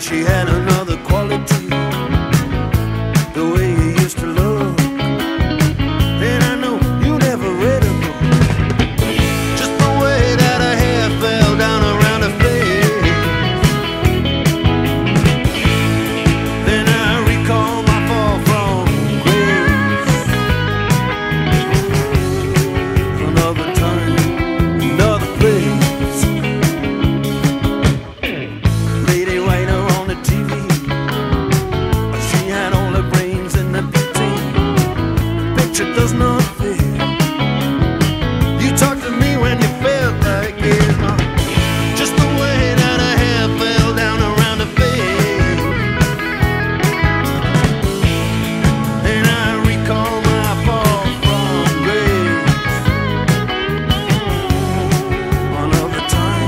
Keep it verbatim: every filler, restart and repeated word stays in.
she had another quality, the way you used to look. And I know you never read a book, just the way that her hair fell down around her face. Then I recall my fall from grace. Another time, another place. Lady Whiter on the T V, she had all her brains in the beauty. The picture does not fit.